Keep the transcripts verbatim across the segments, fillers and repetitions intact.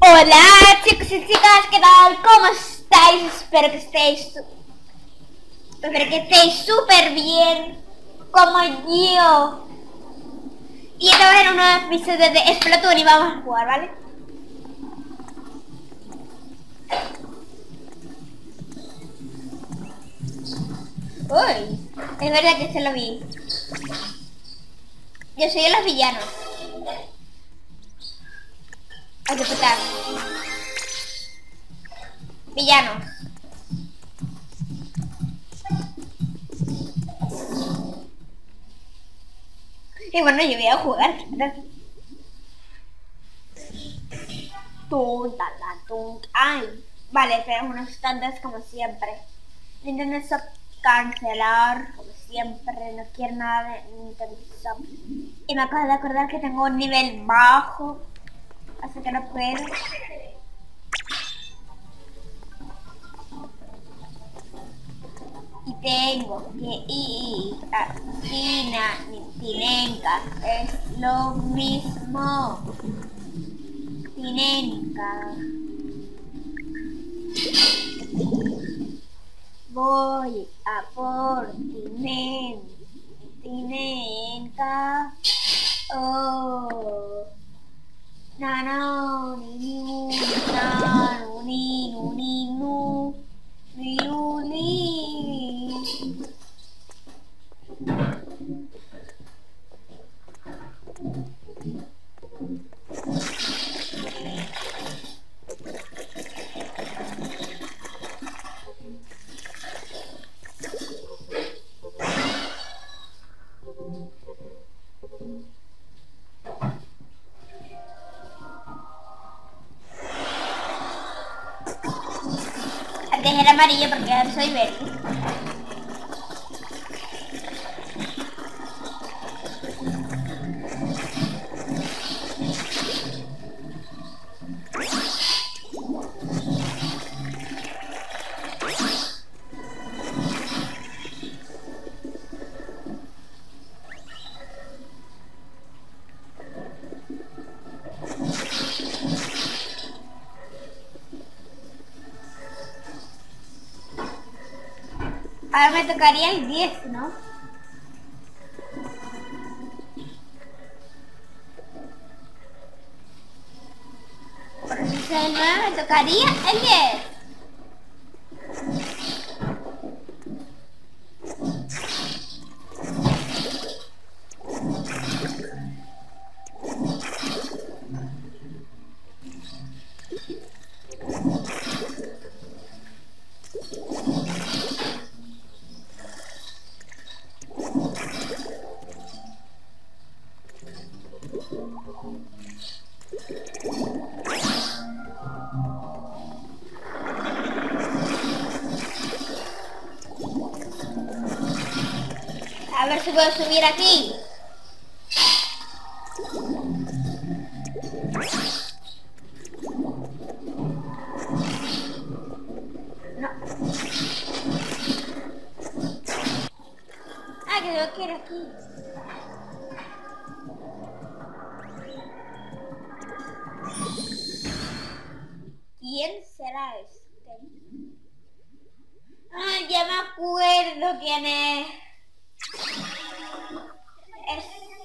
Hola chicos y chicas, ¿qué tal? ¿Cómo estáis? Espero que estéis Espero que estéis súper bien, como yo. Y estamos en un nuevo episodio de Splatoon y vamos a jugar, ¿vale? Uy, es verdad que se lo vi. Yo soy de los villanos. Hay que putar. Villanos. Y bueno, yo voy a jugar. Tum, ta, la, tum. Ay, vale, tenemos unos standards como siempre. Nintendo Shop cancelar, como siempre, no quiero nada de Nintendo Shop. Y me acabo de acordar que tengo un nivel bajo, así que no puedo. Y tengo que ir a China, Tinenka, es lo mismo. Tinenka. Voy a por Tinen, Tinenka. Oh. Na na ni nu na nu ni nu ni nu ni nu ni. Antes era amarillo porque ahora soy verde. Ahora me tocaría el diez, ¿no? Por si es el nueve, me tocaría el diez. A ver si puedo subir aquí. No. Ah, que yo quiero aquí. ¿Quién será este? Ay, ya me acuerdo quién es. Es...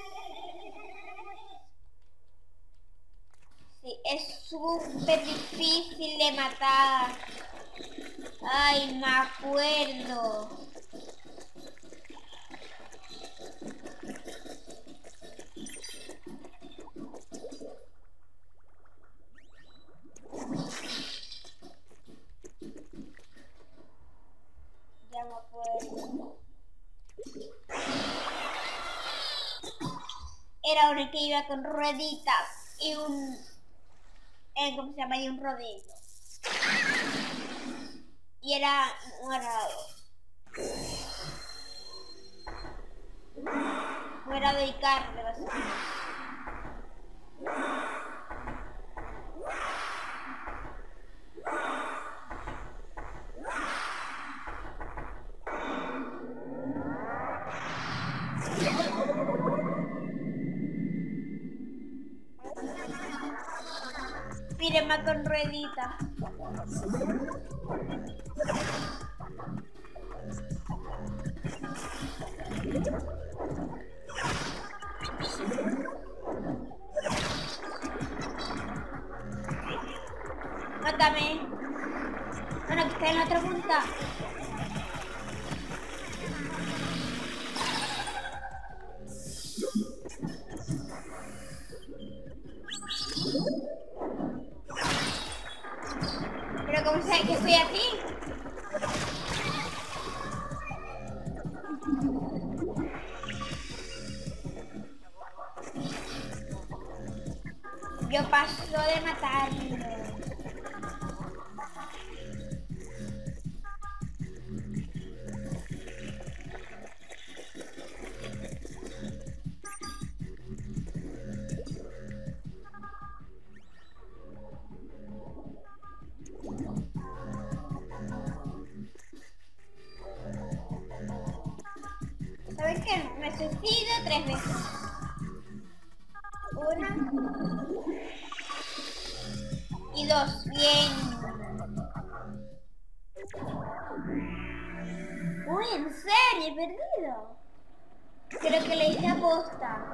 Sí, es súper difícil de matar. Ay, me acuerdo. Ya me acuerdo. Era uno que iba con rueditas y un... Eh, ¿cómo se llama? Y un rodillo. Y era morado. Morado y carne, básicamente. Spiderman con ruedita. Mátame. Bueno, que está en la otra punta. Pero ¿cómo sabes que estoy aquí? Yo paso de matarlo. ¿Sabes qué? Me suicido tres veces. Una. Y dos. Bien. Uy, ¿en serio? He perdido. Creo que le hice aposta.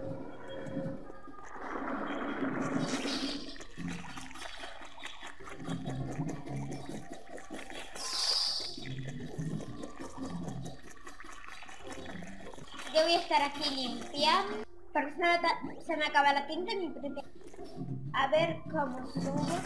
Yo voy a estar aquí limpiando porque se me, se me acaba la tinta en mi propia. A ver cómo subo.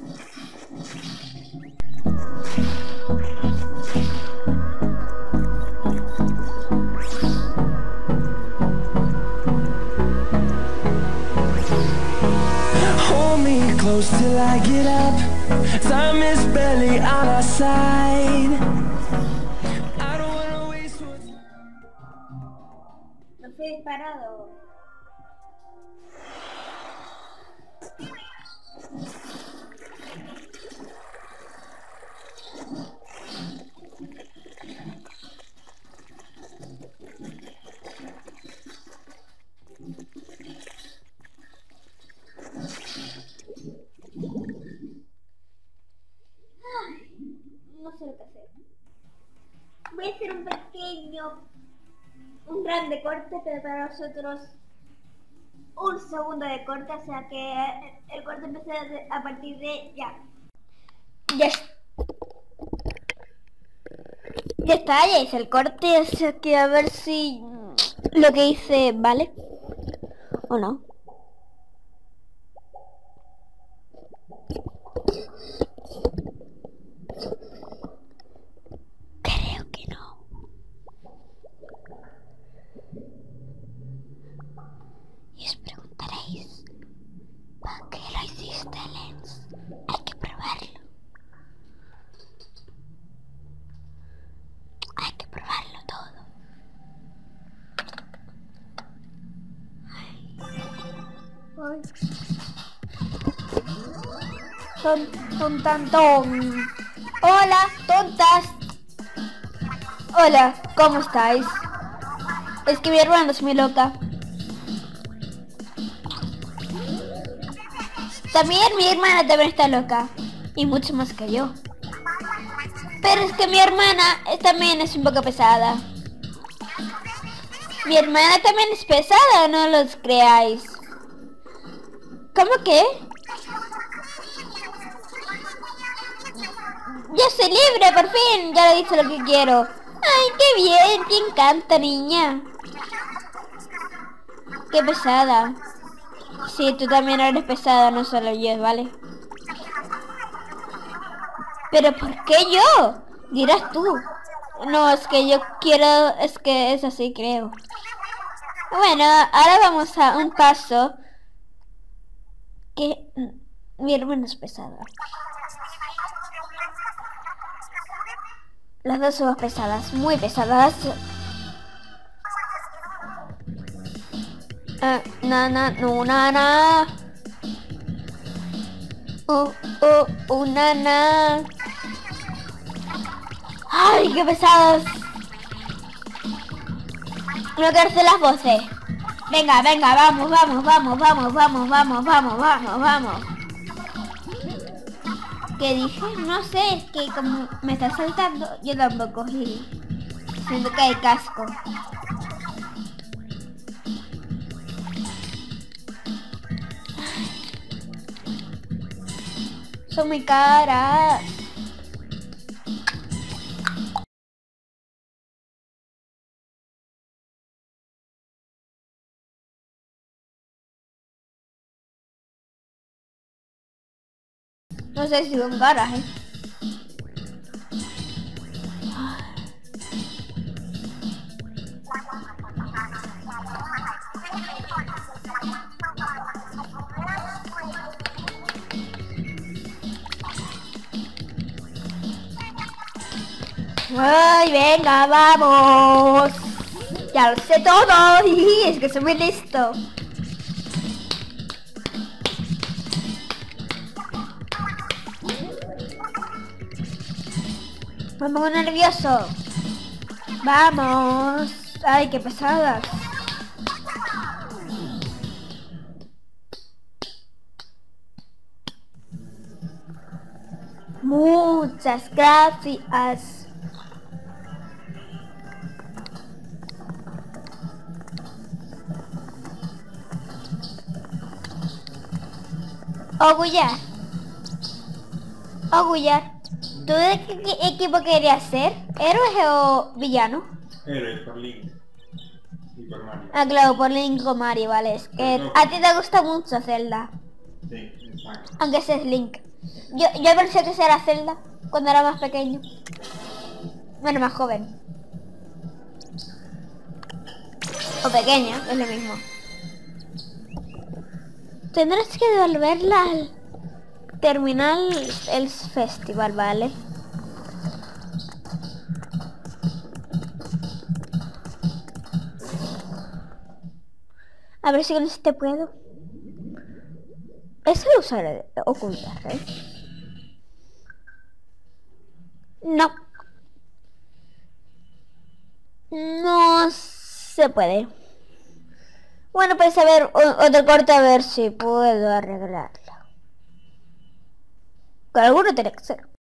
Hold me close till I get up. Time is barely on our side. I don't wanna waste what's... No fui disparado. No sé lo que hacer. Voy a hacer un pequeño, un grande corte, pero para nosotros un segundo de corte, o sea que el corte empieza a partir de ya. Ya, ya está, ya hice el corte, o sea que a ver si lo que hice vale o no. Creo que no. Y os preguntaréis, ¿para qué lo hiciste, Lens? Hay que probarlo. Hay que probarlo todo. Ay. Son, son tanto... Hola, tontas. Hola, ¿cómo estáis? Es que mi hermana es muy loca. También mi hermana también está loca. Y mucho más que yo. Pero es que mi hermana también es un poco pesada. Mi hermana también es pesada, no los creáis. ¿Cómo que? ¡Ya soy libre, por fin! Ya le dije lo que quiero. ¡Ay, qué bien! ¡Te encanta, niña! ¡Qué pesada! Sí, tú también eres pesada, no solo yo, ¿vale? ¿Pero por qué yo? Dirás tú. No, es que yo quiero... Es que es así, creo. Bueno, ahora vamos a un paso... Que... Mi hermana es pesada. Las dos somos pesadas, muy pesadas. Eh, na, na, no, na, na. Uh, uh, uh, na, na. ¡Ay, qué pesados! No quiero hacer las voces. Venga, venga, vamos, vamos, vamos, vamos, vamos, vamos, vamos, vamos, vamos. ¿Qué dije? No sé, es que como me está saltando, yo tampoco cogí. Siento que hay casco. Son muy caras. No sé si son caras, ¿eh? ¡Ay, venga, vamos! ¡Ya lo sé todo! Es que soy muy listo. Me pongo nervioso. ¡Vamos! ¡Ay, qué pesadas! Muchas gracias. Ogullar. Ogullar. ¿Tú de qué qué equipo querías ser? ¿Héroe o villano? Héroe por Link y por Mario. Ah, claro, por Link o Mario, vale. Es que No. a ti te gusta mucho Zelda. Sí, exacto. Aunque ese es Link. Yo, yo pensé que ese era Zelda cuando era más pequeño. Bueno, más joven. O pequeño, es lo mismo. Tendrás que devolverla al terminal el festival, ¿vale? A ver si con este puedo. Ese lo usaré de ocultar, ¿eh? No. No se puede. Bueno, pues a ver, o- otro corte a ver si puedo arreglarlo. Con alguno tiene que ser.